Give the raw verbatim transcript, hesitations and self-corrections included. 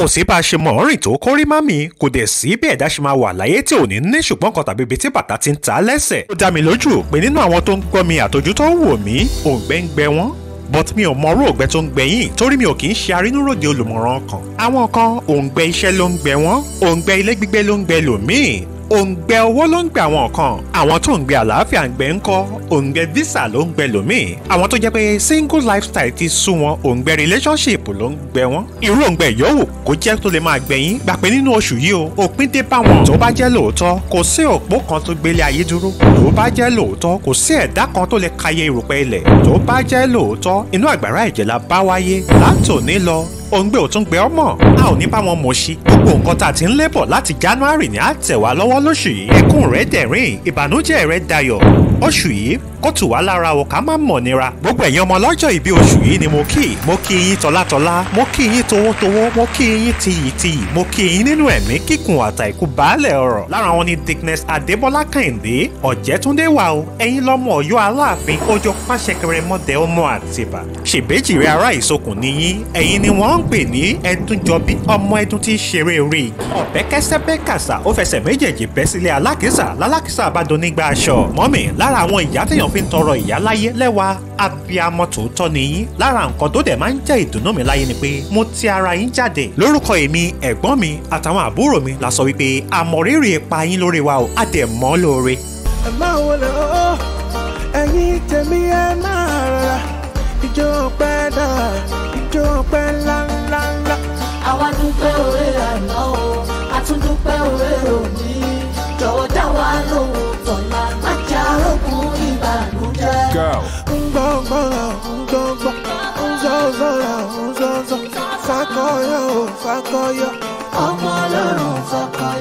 kò sí bá a ṣe mọ̀ ọ́rìn tó kórí mami kò dẹ̀ sí bí ẹ̀dá ṣe máa wà láyé tí ò ní ní ṣùgbọ́n kan tàbí ibi tí bàtà ti ń ta lẹ́sẹ̀. ó dá mi lójú pé nínú àwọn tó ń gbọ́ mi àtọ́jú tó ń wò mí òǹgbẹ́ ń gbẹ wọ́n but mi ò mọ orú òǹgbẹ tó ń gbẹ yín torí mi ò kì í ṣe arínúròde olùmọ̀ràn kan. àwọn kan òǹgbẹ iṣẹ́ ló ń gbẹ wọ́n òǹgbẹ ilé gbígbé ló ń gbẹ lòmíì òǹgbẹ owó ló ń gbẹ àwọn kan àwọn tó ń gbẹ àlàáfíà ń gbẹ ńkọ́ òǹgbẹ visa ló ń gbẹ lòmíì àwọn tó jẹ́ pé single lifestyle ti sú wọn òǹgbẹ relationship ló ń gbẹ wọn. irú òǹgbẹ yòówù kó jẹ́ tó lè máa gbẹ yín gbà pé nínú oṣù yìí o òpin dé bá wọn. tó bá jẹ́ lóòótọ́ kò sí òpó kan tó gbélé ayé dúró tó bá jẹ́ lóòótọ́ kò sí ẹ̀dá kan tó lè kayé erùpẹ̀ ilẹ̀ tó bá jẹ́ lóòótọ́ inú àgbàrá ẹ̀jẹ̀ la bá wáyé látòní lọ òǹgbẹ ò tún gbẹ ọmọ a ò ní bá wọn mọ̀ sí. gbogbo nǹkan tá a ti ń lébọ̀ láti January ní àtẹ̀wá lọ́wọ́ lóṣù yìí ẹkún rẹ̀ dẹ̀rín ìbànújẹ́ rẹ̀ dayọ̀ oṣù yìí kó tù wá lára o ká má mọ̀ nira. gbogbo ẹ̀yin ọmọ lọ́jọ́ ìbí oṣù yìí ni mo kí mo kí yín tọ́látọ́lá mo kí yín towótowó mo kí yín tiyìtiyì mo kí yín nínú ẹ̀mí kíkùn àtàìkú baálẹ̀ ọ̀rọ̀. lára wọn ni Dickness Adébọ́lá Kẹ́hìndé Ọ̀jẹ̀túndé wà o ẹ̀yin lọ́mọ Ọ̀yọ́ Aláàfin ọjọ́ pàṣẹkẹrẹ mọ́dẹ ọmọ Àtìbà ṣèbéjì rẹ̀ ará ìsokùn níyín ẹ̀yin ni wọ́n ń pè ní Ẹdúnjọbí ọmọ ẹdún tí í ṣeré orí igi. ọ̀bẹ kẹsẹ́ bẹ́ kàṣà ó fẹsẹ̀ méjèèjì bẹ́ sílé alákìsà lálákìsà bá do nígbà aṣọ. mọ́mì lára àwọn ìyá téèyàn fi ń tọrọ ìyá láyé lẹ́wà abiyamọ tòótọ́ nìyí. lára nǹkan tó dẹ̀ máa ń jẹ́ ìdùnnú mi láyé ni pé mo ti ara yín jáde. lórúkọ èmi ẹ̀gbọ́n mi àtàwọn àbúrò mi la sọ wípé àmọ̀rírì ipa yín lórí wa o á dẹ̀ mọ́ lóore. ẹ máa wọlé o ẹ̀yin tèmi ẹ máa rọra ìjọ pẹ́ náà ìjọ pẹ́ ńláńláńlá. àwa dúpẹ́ oore àná o a tún dúpẹ́ oore òní jọ̀wọ́ dá wa lóhùn tọ̀la má jẹ́ arógun ìbànújẹ́. ngbọ̀ngbọ̀n ngbọ̀ngbọ̀n nzọ̀zọ̀rọ̀ nzọ̀zọ̀ fakọyọ fakọyọ ọmọ ọlọ́run fakọ.